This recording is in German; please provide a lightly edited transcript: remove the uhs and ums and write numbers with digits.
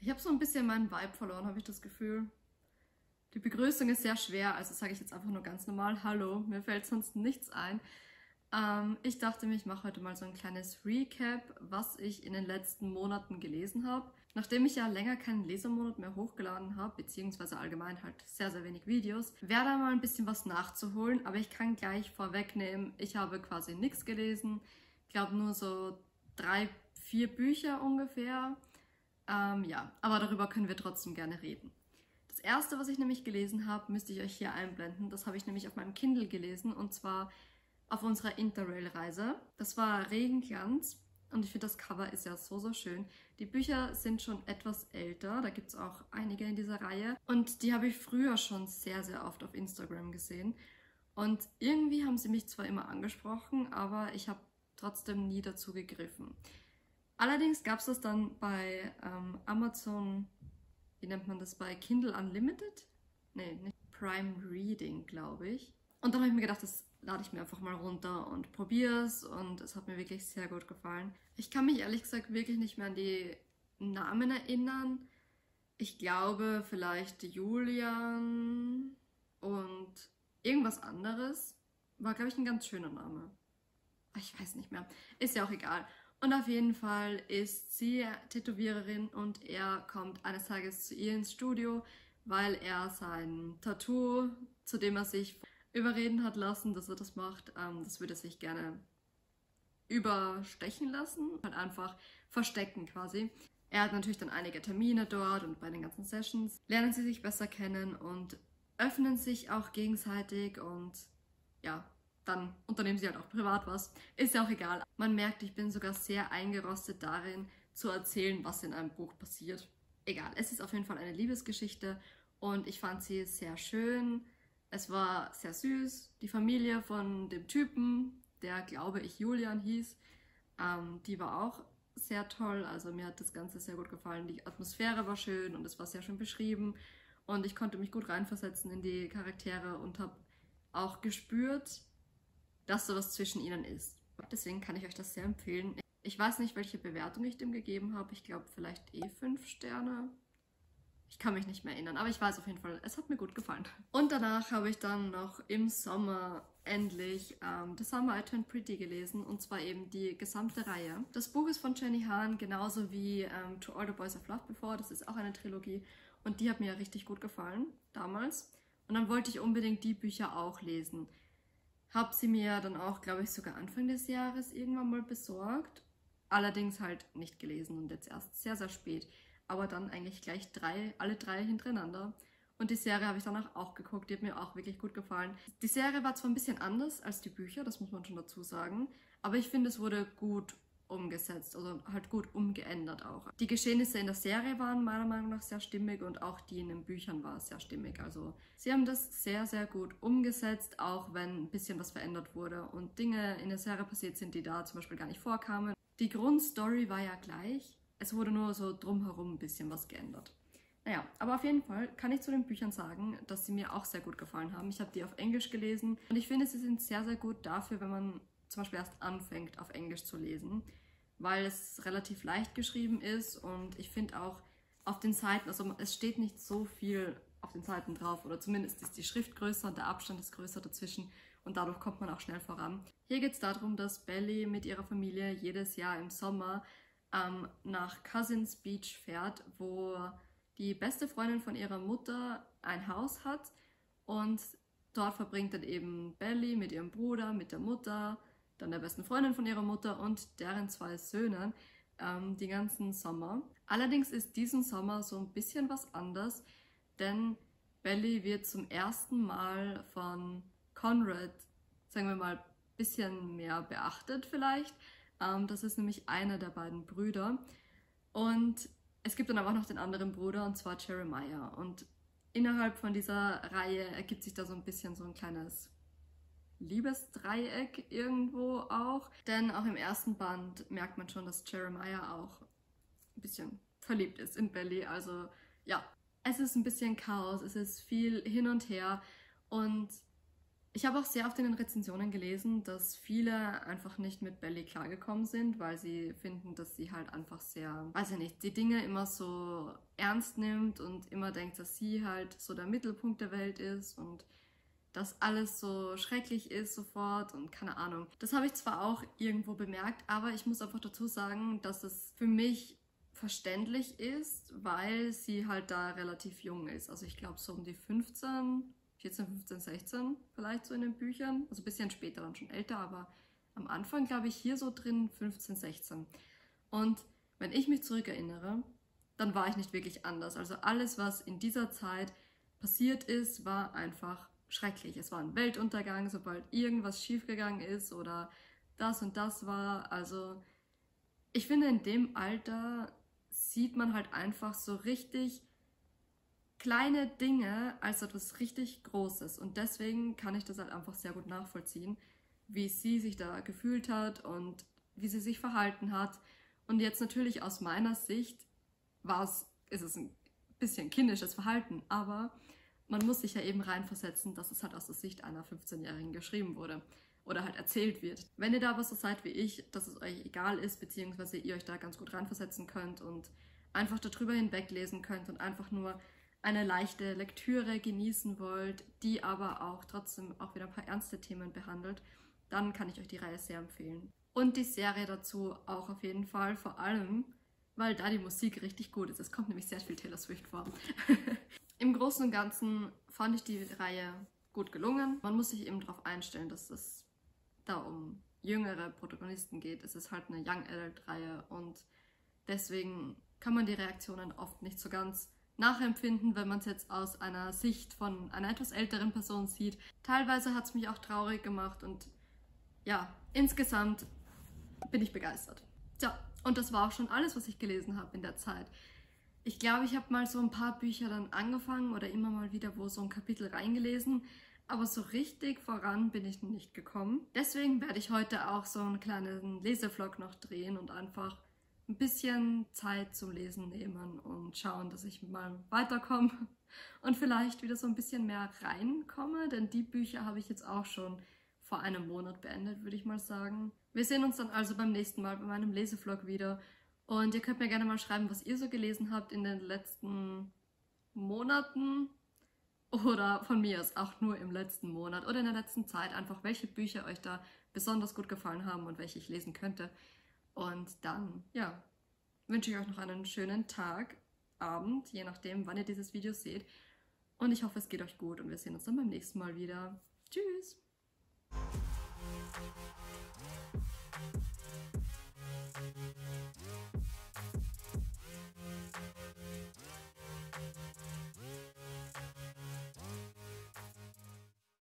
Ich habe so ein bisschen meinen Vibe verloren, habe ich das Gefühl. Die Begrüßung ist sehr schwer, also sage ich jetzt einfach nur ganz normal Hallo, mir fällt sonst nichts ein. Ich dachte mir, ich mache heute mal so ein kleines Recap, was ich in den letzten Monaten gelesen habe. Nachdem ich ja länger keinen Lesermonat mehr hochgeladen habe, beziehungsweise allgemein halt sehr, sehr wenig Videos, wäre da mal ein bisschen was nachzuholen, aber ich kann gleich vorwegnehmen, ich habe quasi nichts gelesen. Ich glaube nur so 3, 4 Bücher ungefähr. Ja, aber darüber können wir trotzdem gerne reden. Das erste, was ich nämlich gelesen habe, müsste ich euch hier einblenden. Das habe ich nämlich auf meinem Kindle gelesen und zwar auf unserer Interrail-Reise. Das war Regenglanz und ich finde, das Cover ist ja so, so schön. Die Bücher sind schon etwas älter, da gibt es auch einige in dieser Reihe. Und die habe ich früher schon sehr, sehr oft auf Instagram gesehen. Und irgendwie haben sie mich zwar immer angesprochen, aber ich habe trotzdem nie dazu gegriffen. Allerdings gab es das dann bei Amazon, wie nennt man das, bei Kindle Unlimited? Nee, nicht Prime Reading, glaube ich. Und dann habe ich mir gedacht, das lade ich mir einfach mal runter und probiere es und es hat mir wirklich sehr gut gefallen. Ich kann mich ehrlich gesagt wirklich nicht mehr an die Namen erinnern. Ich glaube vielleicht Julian und irgendwas anderes. War, glaube ich, ein ganz schöner Name. Ich weiß nicht mehr. Ist ja auch egal. Und auf jeden Fall ist sie Tätowiererin und er kommt eines Tages zu ihr ins Studio, weil er sein Tattoo, zu dem er sich überreden hat lassen, dass er das macht, das würde er sich gerne überstechen lassen, halt einfach verstecken quasi. Er hat natürlich dann einige Termine dort und bei den ganzen Sessions lernen sie sich besser kennen und öffnen sich auch gegenseitig und ja, dann unternehmen sie halt auch privat was. Ist ja auch egal. Man merkt, ich bin sogar sehr eingerostet darin, zu erzählen, was in einem Buch passiert. Egal, es ist auf jeden Fall eine Liebesgeschichte und ich fand sie sehr schön. Es war sehr süß. Die Familie von dem Typen, der glaube ich Julian hieß, die war auch sehr toll. Also mir hat das Ganze sehr gut gefallen. Die Atmosphäre war schön und es war sehr schön beschrieben. Und ich konnte mich gut reinversetzen in die Charaktere und habe auch gespürt, dass sowas zwischen ihnen ist. Deswegen kann ich euch das sehr empfehlen. Ich weiß nicht, welche Bewertung ich dem gegeben habe. Ich glaube vielleicht 5 Sterne. Ich kann mich nicht mehr erinnern, aber ich weiß auf jeden Fall, es hat mir gut gefallen. Und danach habe ich dann noch im Sommer endlich The Summer I Turned Pretty gelesen und zwar eben die gesamte Reihe. Das Buch ist von Jenny Han, genauso wie To All the Boys I've Loved Before. Das ist auch eine Trilogie und die hat mir richtig gut gefallen damals. Und dann wollte ich unbedingt die Bücher auch lesen. Habe sie mir dann auch, glaube ich, sogar Anfang des Jahres irgendwann mal besorgt. Allerdings halt nicht gelesen und jetzt erst sehr, sehr spät. Aber dann eigentlich gleich alle drei hintereinander. Und die Serie habe ich danach auch geguckt, die hat mir auch wirklich gut gefallen. Die Serie war zwar ein bisschen anders als die Bücher, das muss man schon dazu sagen, aber ich finde, es wurde gut umgesetzt, also halt gut umgeändert auch. Die Geschehnisse in der Serie waren meiner Meinung nach sehr stimmig und auch die in den Büchern war sehr stimmig. Also sie haben das sehr, sehr gut umgesetzt, auch wenn ein bisschen was verändert wurde und Dinge in der Serie passiert sind, die da zum Beispiel gar nicht vorkamen. Die Grundstory war ja gleich. Es wurde nur so drumherum ein bisschen was geändert. Naja, aber auf jeden Fall kann ich zu den Büchern sagen, dass sie mir auch sehr gut gefallen haben. Ich habe die auf Englisch gelesen und ich finde, sie sind sehr, sehr gut dafür, wenn man zum Beispiel erst anfängt, auf Englisch zu lesen, weil es relativ leicht geschrieben ist und ich finde auch auf den Seiten, also es steht nicht so viel auf den Seiten drauf oder zumindest ist die Schrift größer und der Abstand ist größer dazwischen und dadurch kommt man auch schnell voran. Hier geht es darum, dass Belly mit ihrer Familie jedes Jahr im Sommer nach Cousins Beach fährt, wo die beste Freundin von ihrer Mutter ein Haus hat und dort verbringt dann eben Belly mit ihrem Bruder, mit der Mutter, dann der besten Freundin von ihrer Mutter und deren 2 Söhnen die ganzen Sommer. Allerdings ist diesen Sommer so ein bisschen was anders, denn Belly wird zum ersten Mal von Conrad, sagen wir mal, ein bisschen mehr beachtet vielleicht. Das ist nämlich einer der beiden Brüder. Und es gibt dann aber auch noch den anderen Bruder, und zwar Jeremiah. Und innerhalb von dieser Reihe ergibt sich da so ein bisschen so ein kleines Liebesdreieck irgendwo auch. Denn auch im ersten Band merkt man schon, dass Jeremiah auch ein bisschen verliebt ist in Belly. Also ja, es ist ein bisschen Chaos, es ist viel hin und her. Und Ich habe auch sehr oft in den Rezensionen gelesen, dass viele einfach nicht mit Belly klargekommen sind, weil sie finden, dass sie halt einfach sehr, weiß ich nicht, die Dinge immer so ernst nimmt und immer denkt, dass sie halt so der Mittelpunkt der Welt ist und dass alles so schrecklich ist sofort und keine Ahnung. Das habe ich zwar auch irgendwo bemerkt, aber ich muss einfach dazu sagen, dass es für mich verständlich ist, weil sie halt da relativ jung ist. Also ich glaube so um die 14, 15, 16 vielleicht so in den Büchern. Also ein bisschen später dann schon älter, aber am Anfang glaube ich hier so drin 15, 16. Und wenn ich mich zurückerinnere, dann war ich nicht wirklich anders. Also alles, was in dieser Zeit passiert ist, war einfach schrecklich. Es war ein Weltuntergang, sobald irgendwas schiefgegangen ist oder das und das war. Also ich finde, in dem Alter sieht man halt einfach so richtig kleine Dinge als etwas richtig Großes. Und deswegen kann ich das halt einfach sehr gut nachvollziehen, wie sie sich da gefühlt hat und wie sie sich verhalten hat. Und jetzt natürlich aus meiner Sicht ist es ein bisschen kindisches Verhalten, aber man muss sich ja eben reinversetzen, dass es halt aus der Sicht einer 15-Jährigen geschrieben wurde oder halt erzählt wird. Wenn ihr da aber so seid wie ich, dass es euch egal ist, beziehungsweise ihr euch da ganz gut reinversetzen könnt und einfach darüber hinweglesen könnt und einfach nur eine leichte Lektüre genießen wollt, die aber auch trotzdem auch wieder ein paar ernste Themen behandelt, dann kann ich euch die Reihe sehr empfehlen. Und die Serie dazu auch auf jeden Fall, vor allem, weil da die Musik richtig gut ist. Es kommt nämlich sehr viel Taylor Swift vor. Im Großen und Ganzen fand ich die Reihe gut gelungen. Man muss sich eben darauf einstellen, dass es da um jüngere Protagonisten geht. Es ist halt eine Young Adult Reihe und deswegen kann man die Reaktionen oft nicht so ganz nachempfinden, wenn man es jetzt aus einer Sicht von einer etwas älteren Person sieht. Teilweise hat es mich auch traurig gemacht und ja, insgesamt bin ich begeistert. Tja, und das war auch schon alles, was ich gelesen habe in der Zeit. Ich glaube, ich habe mal so ein paar Bücher dann angefangen oder immer mal wieder wo so ein Kapitel reingelesen, aber so richtig voran bin ich nicht gekommen. Deswegen werde ich heute auch so einen kleinen Lesevlog noch drehen und einfach ein bisschen Zeit zum Lesen nehmen und schauen, dass ich mal weiterkomme und vielleicht wieder so ein bisschen mehr reinkomme, denn die Bücher habe ich jetzt auch schon vor einem Monat beendet, würde ich mal sagen. Wir sehen uns dann also beim nächsten Mal bei meinem Lesevlog wieder und ihr könnt mir gerne mal schreiben, was ihr so gelesen habt in den letzten Monaten oder von mir aus auch nur im letzten Monat oder in der letzten Zeit, einfach welche Bücher euch da besonders gut gefallen haben und welche ich lesen könnte. Und dann, ja, wünsche ich euch noch einen schönen Tag, Abend, je nachdem, wann ihr dieses Video seht. Und ich hoffe, es geht euch gut und wir sehen uns dann beim nächsten Mal wieder. Tschüss!